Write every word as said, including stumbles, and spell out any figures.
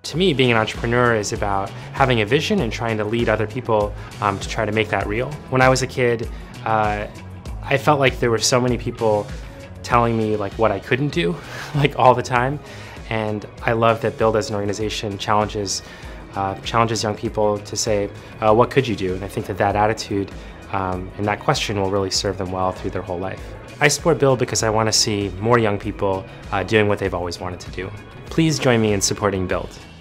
To me, being an entrepreneur is about having a vision and trying to lead other people um, to try to make that real. When I was a kid, uh, I felt like there were so many people telling me like what I couldn't do, like all the time. And I love that Build as an organization challenges, uh, challenges young people to say, uh, what could you do? And I think that that attitude um, and that question will really serve them well through their whole life. I support Build because I want to see more young people uh, doing what they've always wanted to do. Please join me in supporting Build.